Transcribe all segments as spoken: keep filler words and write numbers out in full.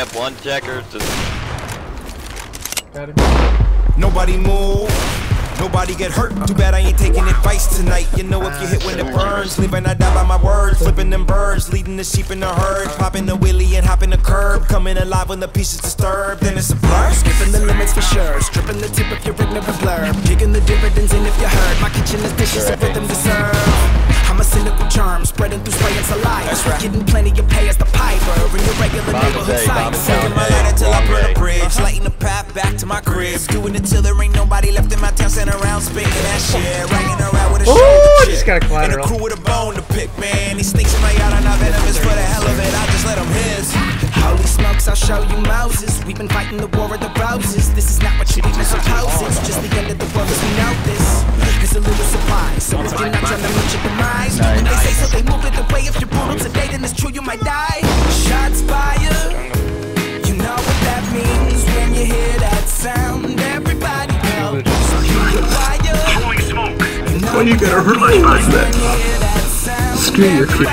camp one checkers. To... Got him. Nobody move. Nobody get hurt. Too bad I ain't taking advice tonight. You know if you hit when it burns, live and I die by my words. Flipping them birds, leading the sheep in the herd. Popping the wheelie and hopping the curb. Coming alive when the piece is disturbed. Then it's a blur. Skipping the limits for sure. Stripping the tip if you're ignorant blur. Digging the dividends in if you heard. My kitchen is dishes of rhythm to serve. I'm a cynical charm, spreading through spray and saliva. That's right. Getting plenty of pay as the piper in your regular neighborhood site. Taking my light until I burn a bridge. Lighting the path back to my crib. Doing it till there ain't nobody left in my town. Sitting around spinning that shit. Riding around with a shoulder just got a chip. And a crew with a bone to pick, man. These stinks in my yard are not venomous. For the hell of it, I just let them hiss. Holy smokes, I'll show you Moses. We've been fighting the war of the roses. This is not what you even suppose. It's just the end of the world as we know this. It's a little surprise, so if you're not trying to meet your demise, do what they say, so they move it away. If you're brutal today, then it's true you might die. Shots fired, you know what that means when you hear that sound. Everybody go, Holy smoke! why you gotta hurt my mind that? Screw your kid.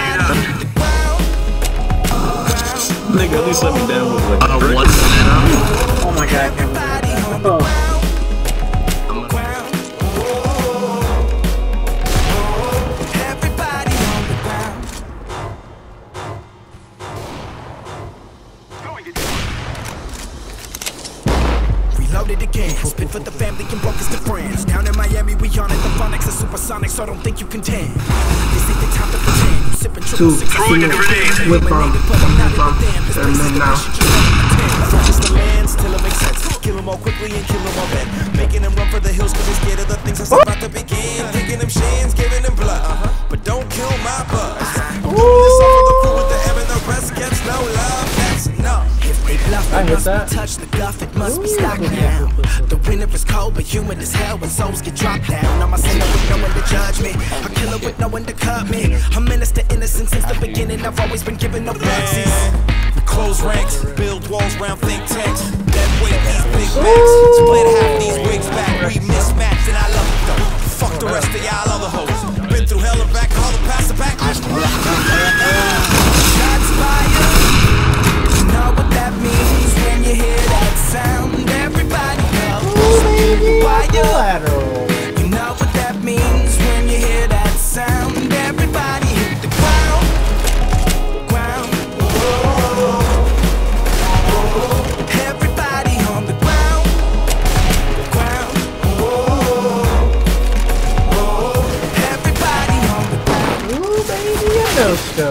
Nigga, at least let me down with like Uh, one minute. Oh my god, I can't believe it. Oh. Loaded again, spit for the family and broke to friends. Down in Miami, we on it. The phonics are supersonic, so don't think you can tend. This ain't the time to pretend. You sipping triple six, throwing a grenade. Whip on, whip on, and then now. Just the man, still it makes sense. Kill them all quickly and kill them all then. Making them run for the hills cause they're scared of the things that's about to begin. Taking them shins, giving them blood. But don't kill my buzz. I'm doing this all for the crew with the air and the rest gets no love. That's enough. If they bluff, I it hit must that. be touched. The guff, it must be stocked now. The winter is cold, but humid as hell when souls get dropped down. I'm a sinner with no one to judge me. A killer with no one to cut me. A menace to innocence since the beginning. I've always been given no boxes. We close ranks, build walls round think tanks. That way these big macs. Split half these wigs back. We mismatched and I love it though. Fuck the rest of y'all other hoes. Been through hell and back, all the past the back. Shots fired. You know what that means when you hear that sound. Everybody knows. Why you? You know what that means when you hear that sound. Everybody hit the ground, ground. Everybody on the ground, ground. Everybody on the ground. Ooh, baby, I know stuff.